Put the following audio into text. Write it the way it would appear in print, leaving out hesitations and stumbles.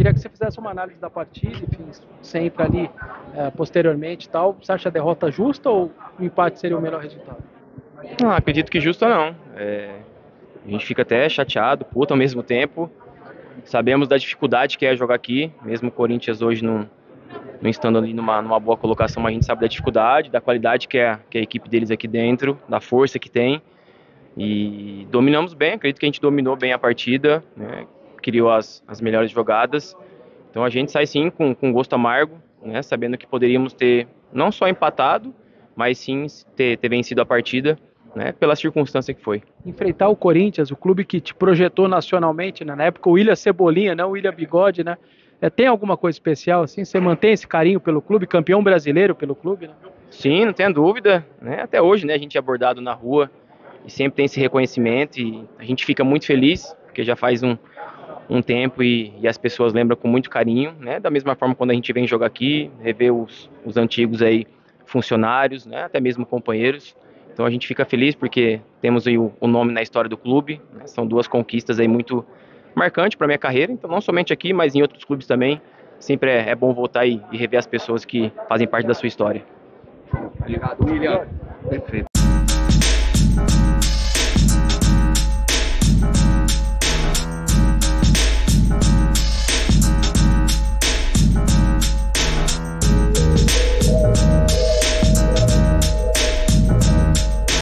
queria que você fizesse uma análise da partida, enfim, sempre ali, posteriormente e tal. Você acha a derrota justa ou o empate seria o melhor resultado? Não, acredito que justa não. A gente fica até chateado, puto ao mesmo tempo. Sabemos da dificuldade que é jogar aqui, mesmo o Corinthians hoje não estando ali numa boa colocação, mas a gente sabe da dificuldade, da qualidade que é a equipe deles aqui dentro, da força que tem. E dominamos bem, acredito que a gente dominou bem a partida, né? Criou as melhores jogadas. Então a gente sai sim com gosto amargo, né? Sabendo que poderíamos ter não só empatado, mas sim ter vencido a partida, né? Pela circunstância que foi. Enfrentar o Corinthians, o clube que te projetou nacionalmente, né? Na época o William Cebolinha, não o William Bigode, né? Tem alguma coisa especial assim? Você mantém esse carinho pelo clube, campeão brasileiro pelo clube, né? Sim, não tenha dúvida, né? Até hoje, né? A gente é abordado na rua e sempre tem esse reconhecimento e a gente fica muito feliz, porque já faz um tempo e as pessoas lembram com muito carinho, né? Da mesma forma quando a gente vem jogar aqui, rever os antigos aí funcionários, né? Até mesmo companheiros. Então a gente fica feliz porque temos aí o nome na história do clube, né? São duas conquistas aí muito marcantes para minha carreira, então não somente aqui, mas em outros clubes também. Sempre é bom voltar e rever as pessoas que fazem parte da sua história. Obrigado, William. Perfeito.